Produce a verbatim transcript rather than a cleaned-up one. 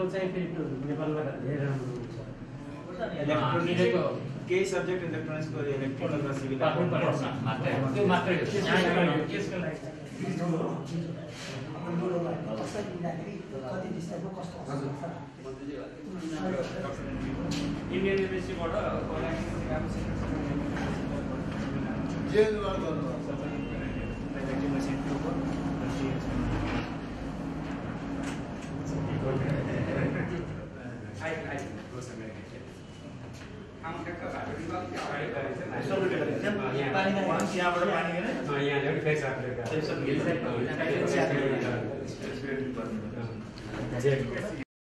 level चाहिँ फेरि नेपालमा धेरै राम्रो हुन्छ इलेक्ट्रोनिक्स केही सब्जेक्ट इलेक्ट्रोनिक्सको इलेक्ट्रिकल र सिभिल मात्रै त्यो मात्रै हो त्यसको लागि इन्डियन युनिभर्सिटीबाट यहाँ